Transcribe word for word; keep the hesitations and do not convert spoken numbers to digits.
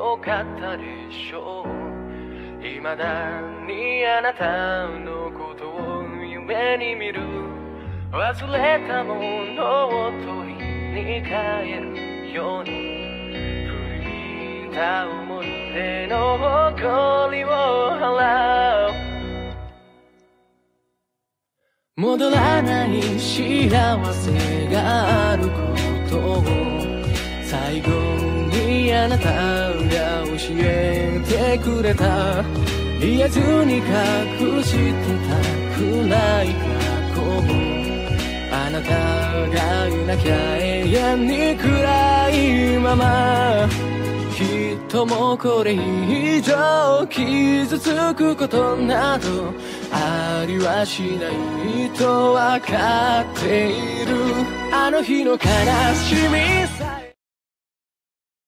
よかったでしょう。未だにあなたのことを夢に見る。忘れたものを取りに帰るように、振り見た思い出の誇りを払う。戻らない幸せがあることを最後にあなたが教えてくれた。言えずに隠してた暗い過去をあなたがいなきゃ永遠に暗いまま。きっともうこれ以上傷つくことなどありはしないとわかっている。あの日の悲しみ